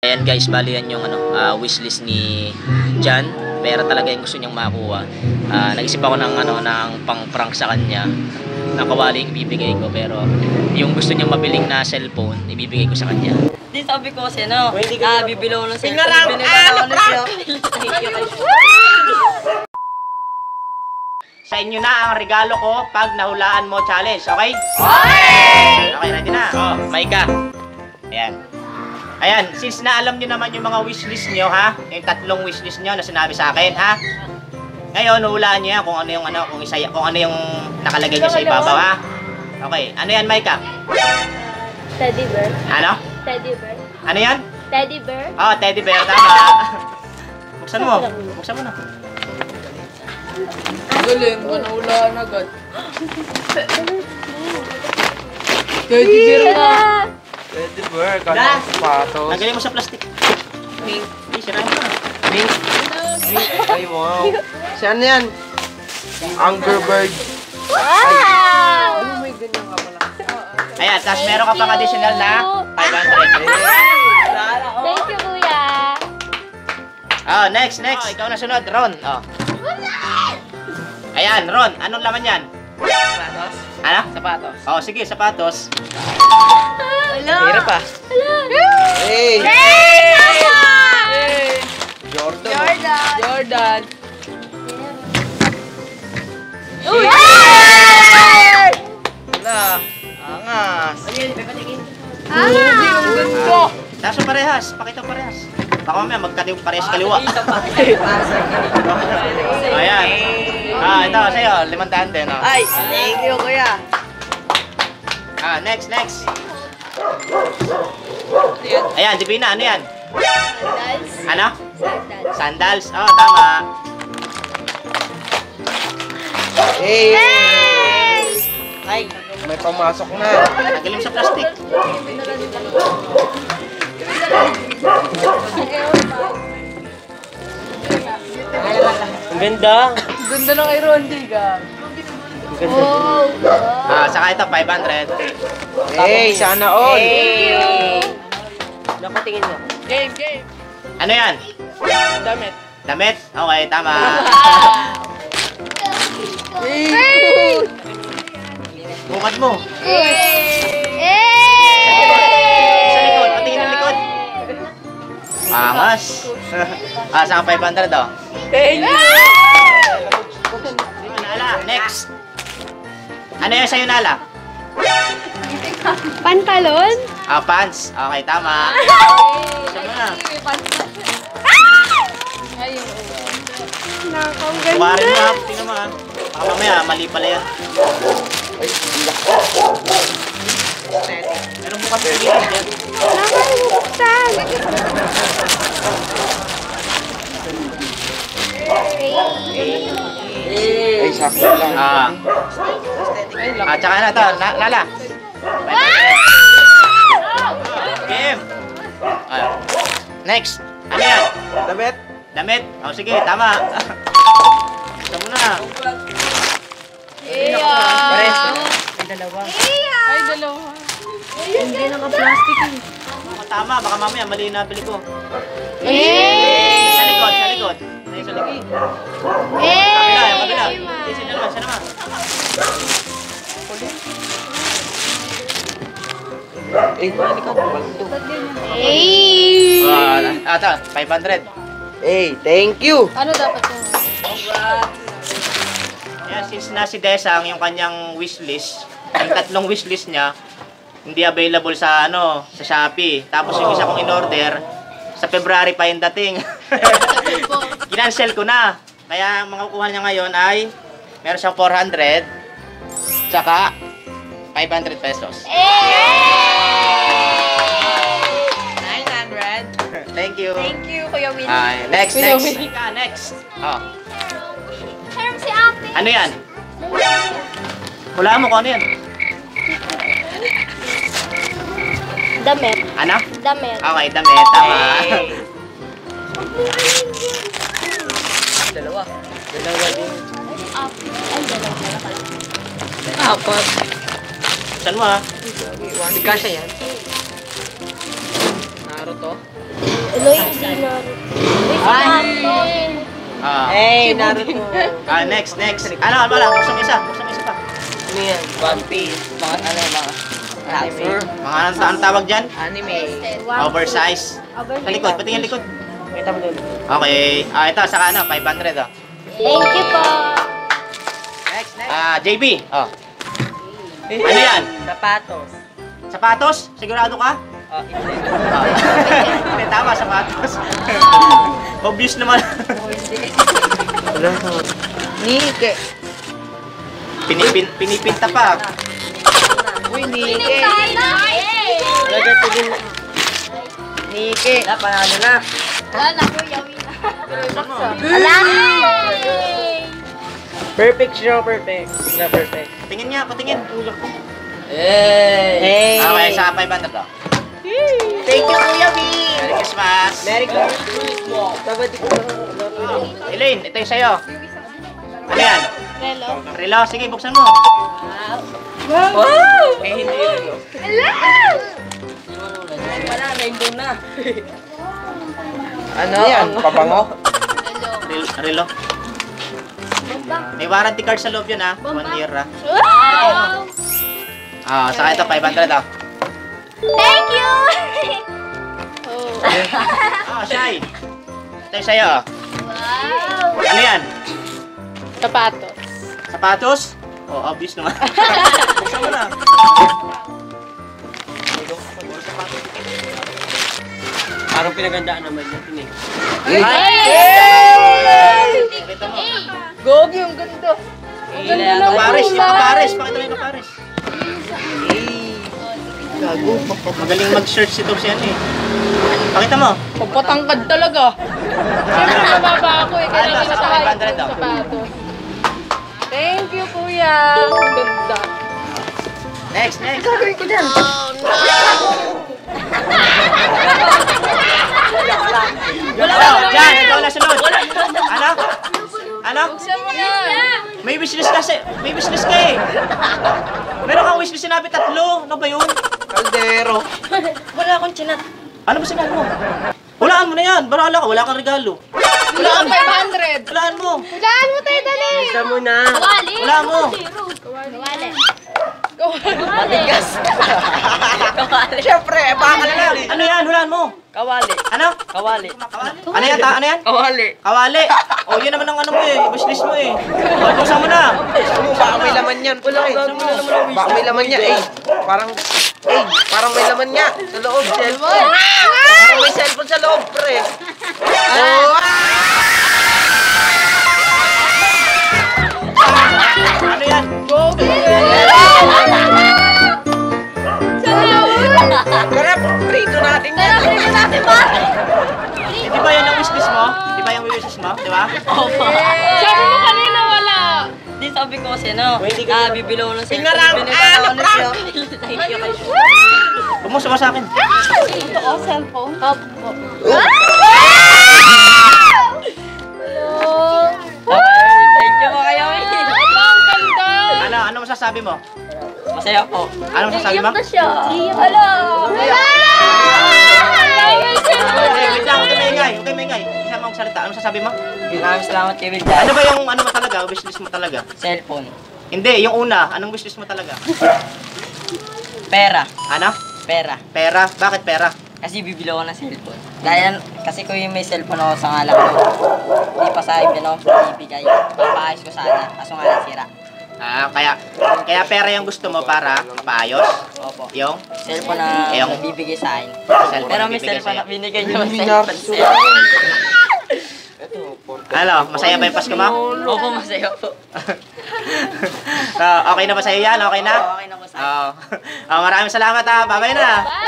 Ayan guys, bali yan yung wishlist ni Jan. Pera talaga yung gusto niyang makuha. Nag-isip ako ng ng pang-prank sa kanya. Ng kawali yung ibibigay ko, pero yung gusto niyang mabiling na cellphone, ibibigay ko sa kanya. Di sabi ko kasi bibilo ko ng cellphone. Sa inyo na ang regalo ko pag nahulaan mo challenge, okay? Okay! Okay, ready na? Oh, Maika. Ayan. Ayan, since na alam nyo naman yung mga wishlist nyo, ha? Yung 3 wishlist nyo na sinabi sa akin, ha? Ngayon, hulaan nyo yan kung ano yung kung ano yung nakalagay nyo sa ibabaw, ha? Okay, ano yan, Maika? Teddy bear. Ano? Teddy bear. Ano yan? Teddy bear. Oh, teddy bear, tama. Buksan mo. Buksan mo na. Galing, nahulaan agad. Teddy bear na. Teddy bear, kala sapatos. Tanggalin mo sa plastic. Mink. Hindi, sirahan mo na. Mink. Ay, wow. Saan yan? Angry bird. Wow! Oh, may ganyan ka pala. Ayan, tapos meron ka pang additional na 500. Thank you, kuya. Oh, next. Oh, ikaw na sunod, Ron. Oh. Ayan, Ron, anong laman yan? Sapatos? Ano? Sapatos. Oh, sige, sapatos. Hello. Hirap pa. Hey! Hey, Papa! Jordan. Jordan. Uy! Wala. Angas. Ah! Tapos parehas, pakita parehas. Baka mamaya parehas kaliwa. Ayan. Ito, sa'yo, 500 din. Oh. Ay, thank you, kuya. Next. Ayan, Divina, ano yan? Sandals. Ano? Sandals. Sandals. Oh, tama. Hey! Ay, May pamasok na. Tanggalin mo sa plastic. Ang ganda. ganda ng kay Rondi ka. Wow. Saka ito, 500. Hey, sana all. Nakatingin niya. Game. Ano yan? Damit. Damit? Okay, tama. Bukat mo. Sa likod, patingin ng likod. Angas. Saka 500 oh. Thank you. Di mo Nala, next. Ano yan sa'yo, Nala? Pantalon? Pants. Okay, tama. Isa mo na. Bukarin mo ha. Tingnan mo ha. Baka mamaya, mali pala yan. Meron bukas sa gilid yan. Nakalimutan. Ay, sakto lang. Tsaka na to, Nala. Game. Next. Ano yan? Damit? Damit? Oh, sige, tama. Gusto mo na. Pares. May dalawa. Ay, dalawa. Hindi naka-plastic eh. Tama, baka mamaya mali na bili ko. Eh! Sa likod. Sa likod. Kabila, yung kabila. Siya naman. Eh, Ito, 500. hey, thank you. Ano dapat yun? Yan, since na si Desang, yung kanyang wishlist, yung 3 wishlist niya, hindi available sa sa Shopee. Tapos yung isa kong in-order, sa February pa yung dating. Ginansel ko na. Kaya ang makukuha niya ngayon ay meron siyang 400 tsaka 500 pesos. 900. Thank you. Thank you, Kuya Winnie. Next. Oh. Meron si ate. Ano yan? Hulaan mo kung ano yan. Damit. Ano? Damit. Okay, damit. Tama. Dalawa. Dalawa din. Ay, dalawa pala pala. Apat. Saan mo ha? Kasya yan. Naruto. Eloy, si Naruto. Ah, Naruto. next. Ano lang, buksan mo isa pa. Ano yan? One Piece. Mga ano, mga anime. Mga anong tawag dyan? Anime. Oversize. Sa likod, patingin likod. Kita mo doon. Okay, ito, saka ano, 500 oh. Thank you po. Next. JB, oh. Ano yan? Sapatos. Sapatos? Sigurado ka? Oh, Hindi, tama, sapatos. Obvious naman. Nike. Pinipinta pa. Uy, Nike. Yay! Lagay din. Nike. Panalo na. Wala na, Kuya Wina. Wala! Perfect show, perfect. Na perfect. Patingin niya, patingin. Hey. Okay, sa 500 oh. Thank you, Kuya B. Merry Christmas. Merry Christmas mo. Dapat ko Oh, Elaine, ito yung sa'yo. Ano yan? Relo. Relo, sige, buksan mo. Wow! Eh, hindi yun. Wala, rainbow na. Ano yan? Pabango? Relo. May warranty card sa loob yun ha. 1 year ha. Wow! Saka ito 500 ah. Thank you! Shy. Ito yung sa'yo oh. Wow! Ano yan? Sapatos. Sapatos? Oh, obvious naman. Buksan mo na. Parang pinagandaan naman yung tinig. Ito mo. Gogi, ang ganda. Kapares, yung kapares. Pakita mo yung kapares. Gago. Magaling mag-search ito siya eh. Pakita mo. Pagpatangkad talaga. Siyempre, mababa ako eh. Kaya Ano, hindi sa nakahit 500 yung daw. sapatos. Thank you, kuya. Ang ganda. Next. Gagawin ko dyan. Dyan, ikaw na sunod. Ano? Ano? Buksan mo na. May wishlist kasi. May wishlist ka eh. Meron kang wishlist sinabi 3. Ano ba yun? Kaldero. Wala akong chinat. Ano ba sinabi mo? Hulaan mo na yan. Barala ka. Wala kang regalo. Wala akong 500. Hulaan mo. Hulaan mo tayo, dali! Isa mo na. Kawali! Wala mo. Kawali! Matigas. Kawali. Siyempre, baka na lang. Ano yan? Hulaan mo. Kawali. Ano? Kawali. Ano yan? Ano yan? Kawali. Kawali. O, yun naman ang ano mo eh. Wishlist mo eh. O, buksan mo na. Baka may laman yan. Wala baka may laman niya eh. Parang may laman niya. Sa loob, cellphone. Parang may cellphone sa loob, pre. Oh! Ano yan? Karap, prito natin yan. Di ba yan ang wishlist mo? Di ba yung wishlist mo? Di ba? Sabi mo kanina wala. Di sabi ko kasi no, bibilo ng cellphone. Pingarang, Binigyan Bumusa mo sa akin. Ito ko, cellphone. Opo. Thank you po kayo. Ang ganda. Ano masasabi mo? Masaya po. Ano masasabi mo? Wala! Wait lang, huwag kayo maingay. Huwag kayo maingay. Isa mo ang salita. Ano masasabi mo? Maraming salamat kay Ano Wildan. ba yung ano mo talaga? Wishlist mo talaga? Cellphone. Hindi, yung una. Anong wishlist mo talaga? Pera. Ano? Pera. Pera? Bakit pera? Kasi bibilo ko ng cellphone. Dahil kasi ko yung may cellphone ako sa ngalan ko. Hindi pa sa ibigay. Papaayos ko sana. Kaso nga lang sira. Kaya pera yung gusto mo para mapaayos? Opo. Yung? Cellphone na Yung- nabibigay sa akin. Cellphone Pero na may bibigay cellphone na sa'yo. binigay niyo cellphone. Ano? Masaya ba yung Pasko mo? Opo, masaya po. Okay na ba sa'yo yan? Okay na? Okay na po sa Maraming salamat ha. Babay na.